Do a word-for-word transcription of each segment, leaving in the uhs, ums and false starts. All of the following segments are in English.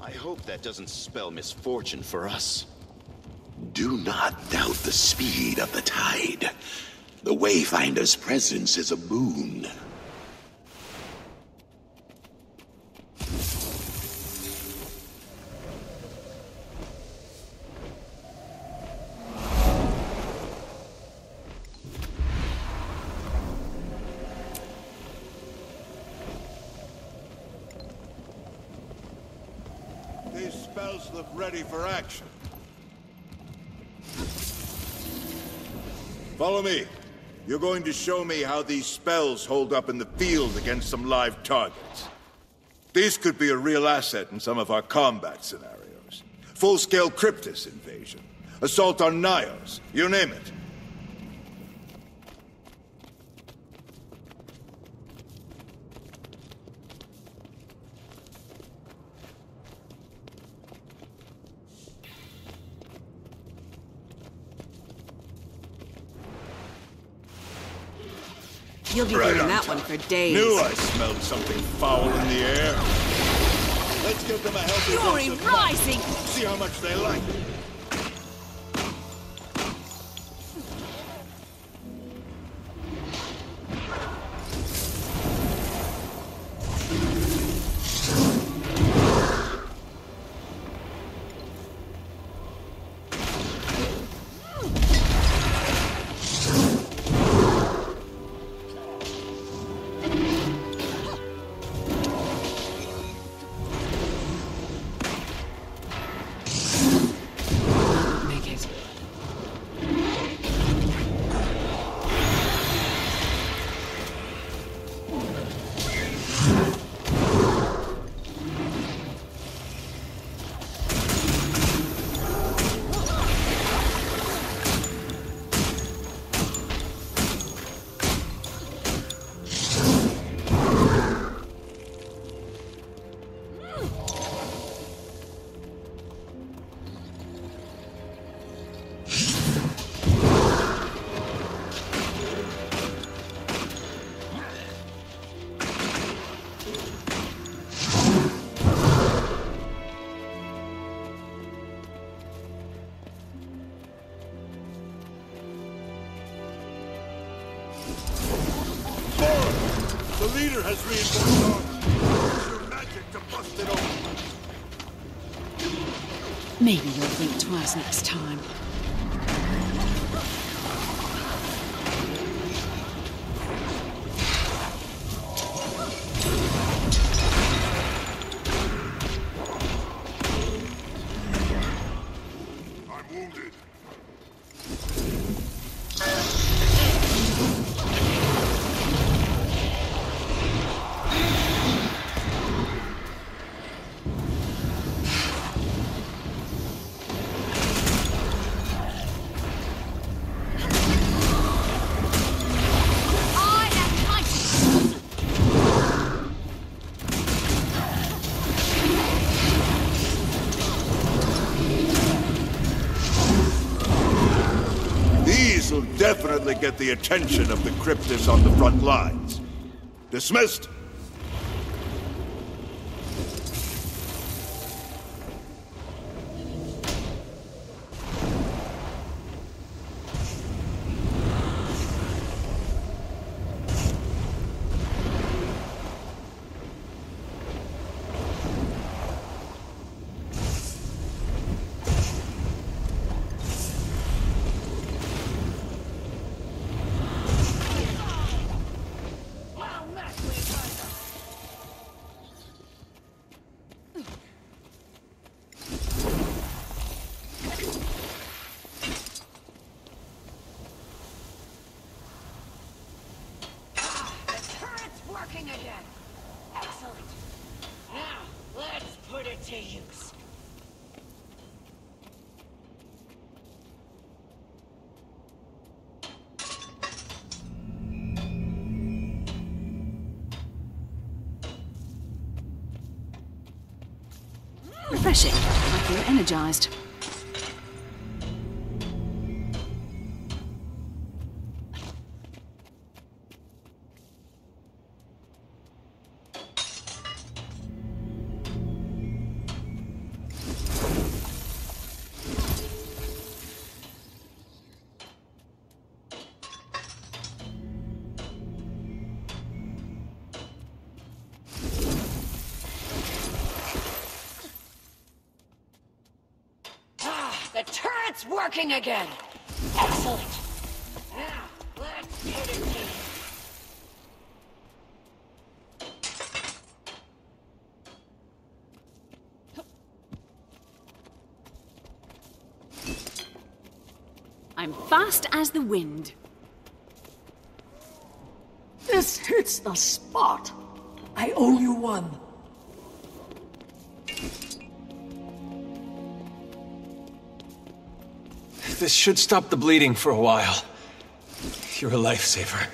I hope that doesn't spell misfortune for us. Do not doubt the speed of the tide. The Wayfinder's presence is a boon. These spells look ready for action. Follow me. You're going to show me how these spells hold up in the field against some live targets. These could be a real asset in some of our combat scenarios. Full-scale Cryptus invasion, assault on Nyos, you name it. You'll be Right doing on that time. one for days. Knew I smelled something foul in the air. Let's give them a healthy Fury dose of rising! luck. See how much they like it. Make it. The leader has reinforced armor. Use your magic to bust it open. Maybe you'll think twice next time. I'm wounded. I am mighty! These will definitely get the attention of the Cryptus on the front lines. Dismissed. Working again. Excellent. Now, let's put it to use. Refreshing. I feel energized. It's working again! Excellent! Now, let's put it in. I'm fast as the wind. This hits the spot. I owe you one. This should stop the bleeding for a while. You're a lifesaver.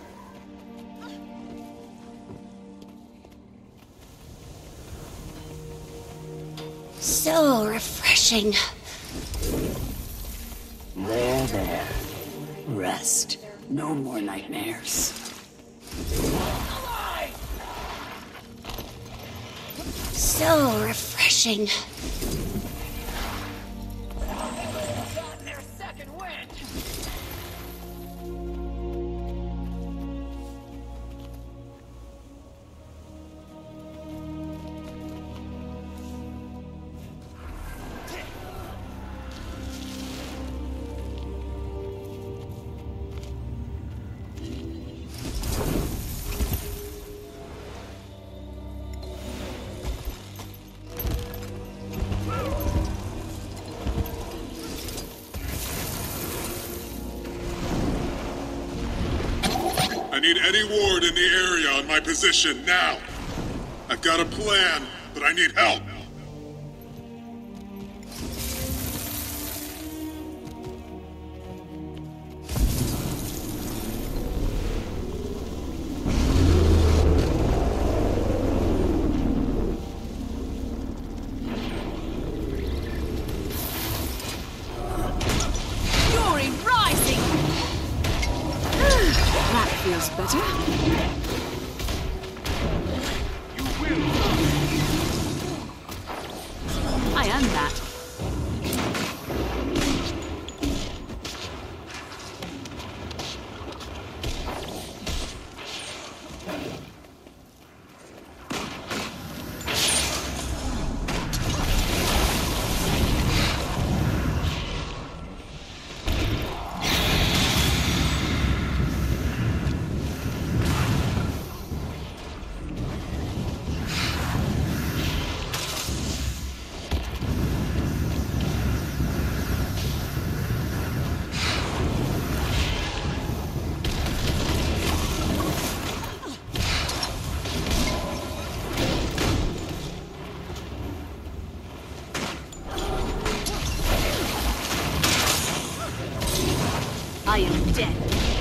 So refreshing. There, there. Rest. No more nightmares. So refreshing. I need Eddie Ward in the area on my position now. I've got a plan, but I need help. Fury rising! That feels better. I am that. I am dead.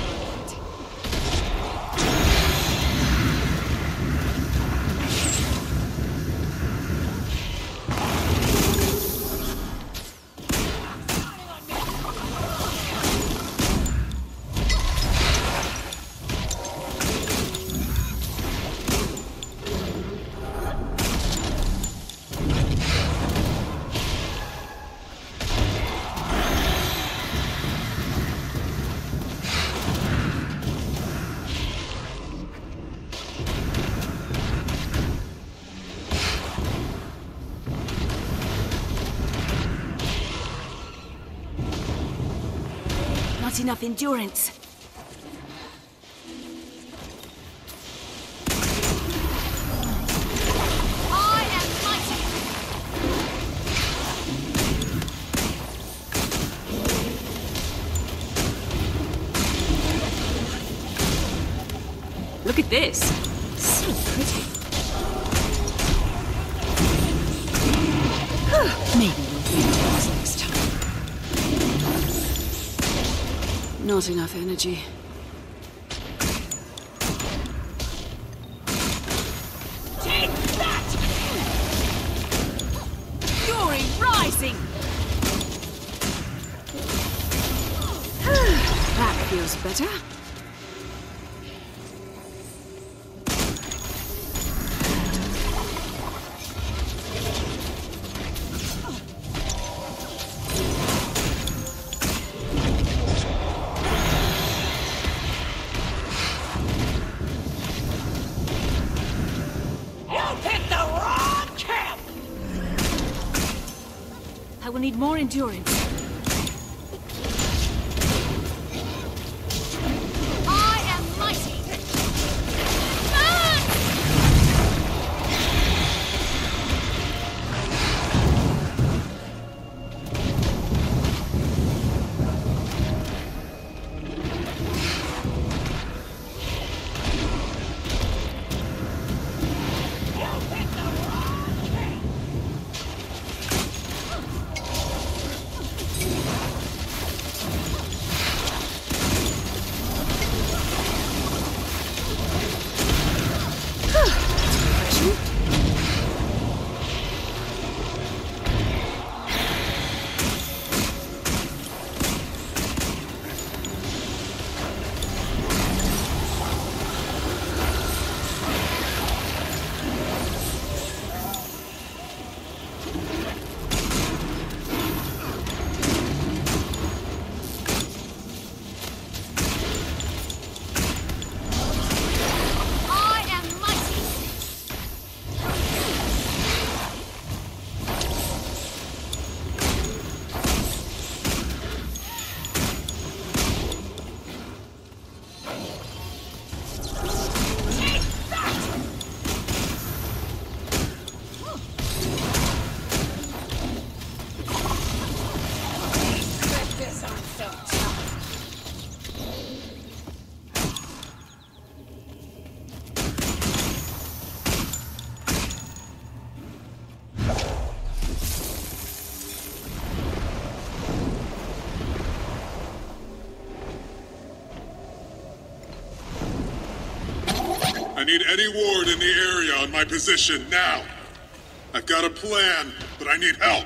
Not enough endurance. I am mighty. Look at this. So pretty. Maybe we'll do this next time. Not enough energy. Take that! Fury rising! That feels better. I will need more endurance. I need any ward in the area on my position now. I've got a plan, but I need help.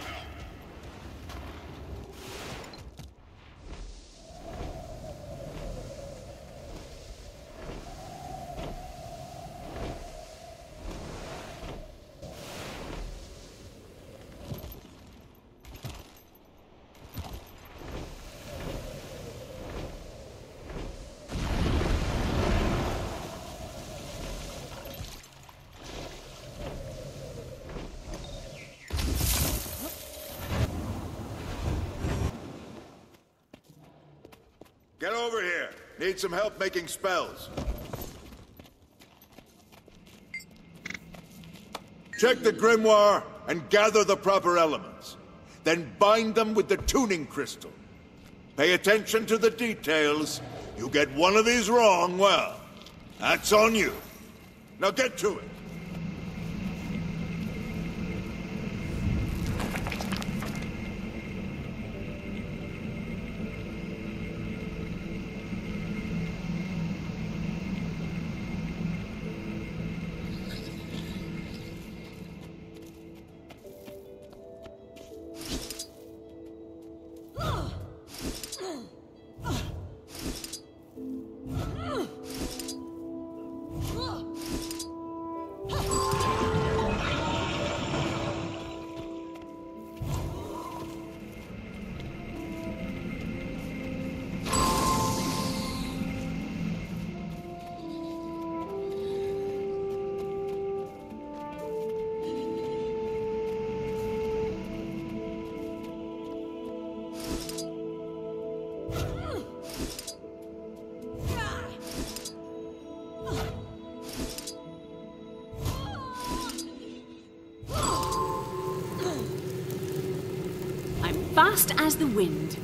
Get over here. Need some help making spells. Check the grimoire and gather the proper elements. Then bind them with the tuning crystal. Pay attention to the details. You get one of these wrong, well, that's on you. Now get to it. Fast as the wind.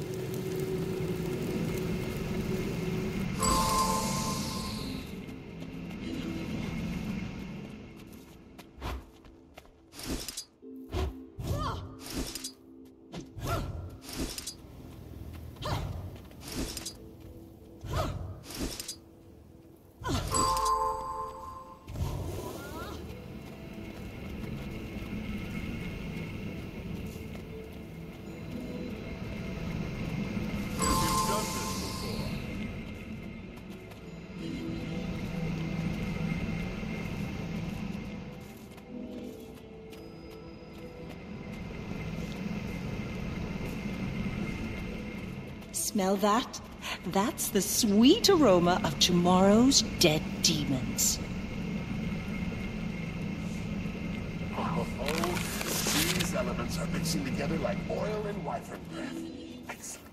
Smell that? That's the sweet aroma of tomorrow's dead demons. Oh, these elements are mixing together like oil and wyvern breath. Excellent.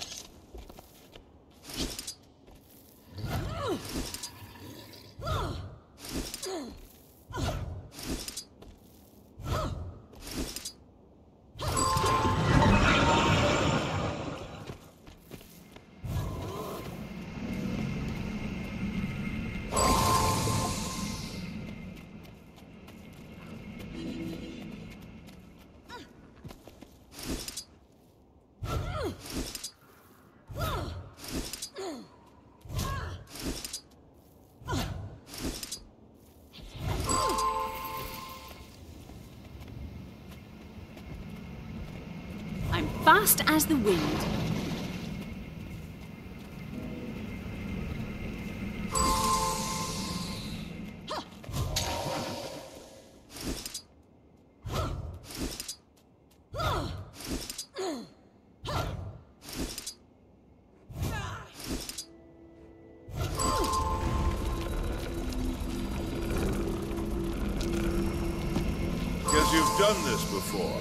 Fast as the wind. Guess you've done this before.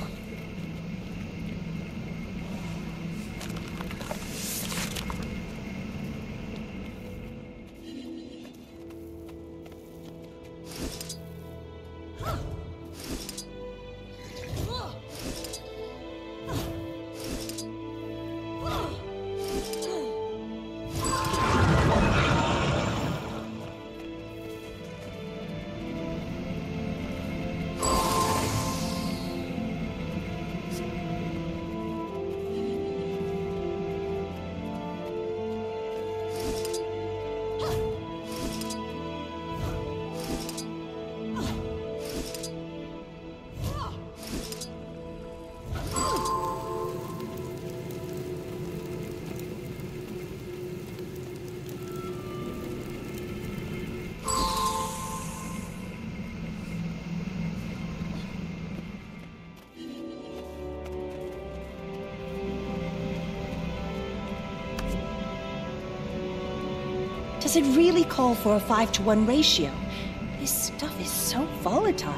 Does it really call for a five to one ratio? This stuff is so volatile.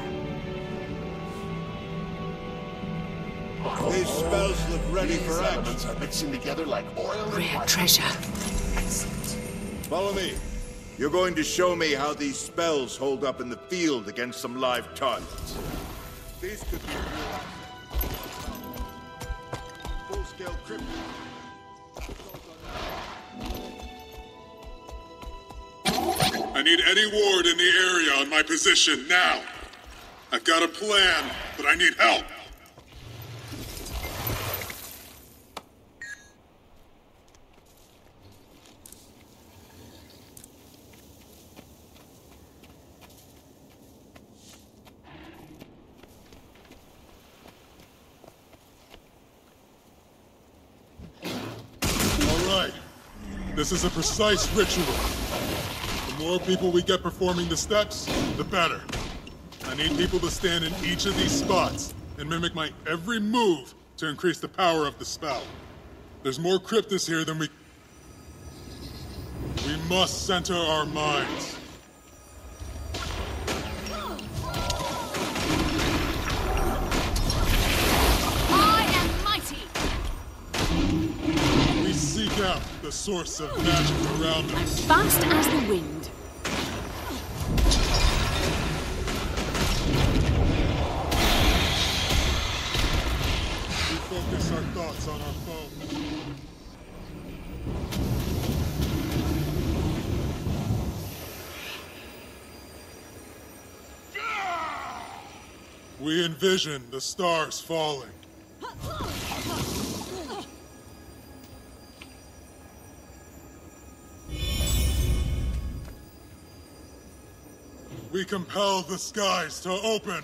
These spells look ready for action. Are mixing together like oil and Rare water. treasure. Follow me. You're going to show me how these spells hold up in the field against some live targets. These could be a real asset. Full-scale crypto. I need Eddie Ward in the area on my position now. I've got a plan, but I need help. All right. This is a precise ritual. The more people we get performing the steps, the better. I need people to stand in each of these spots and mimic my every move to increase the power of the spell. There's more Cryptus here than we... We must center our minds. I am mighty. We seek out the source of magic around I'm us. fast as the wind. We focus our thoughts on our foe. We envision the stars falling. We compel the skies to open.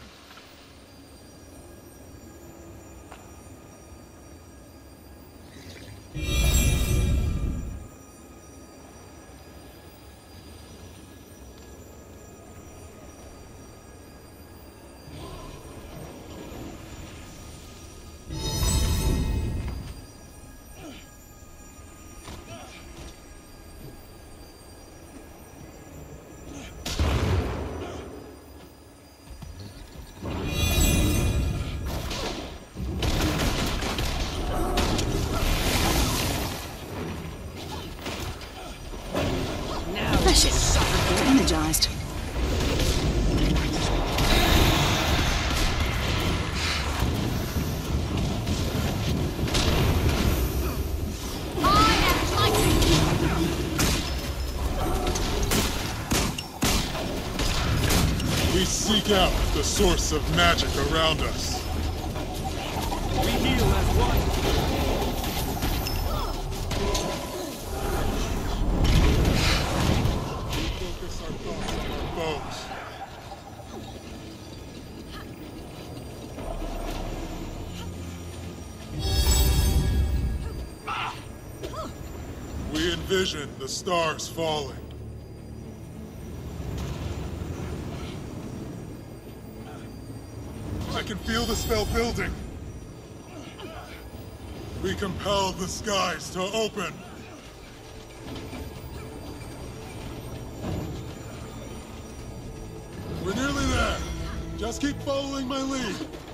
Precious. You're energized. I am mighty. We seek out the source of magic around us. We heal as one. Focus our thoughts on our foes. We envision the stars falling. I can feel the spell building. We compel the skies to open. We're nearly there. Just keep following my lead.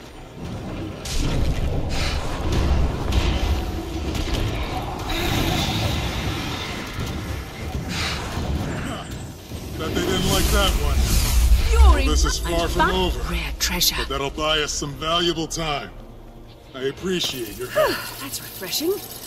Bet they didn't like that one. Fury. This is far I'm from back. over. Rare treasure. But that'll buy us some valuable time. I appreciate your help. That's refreshing.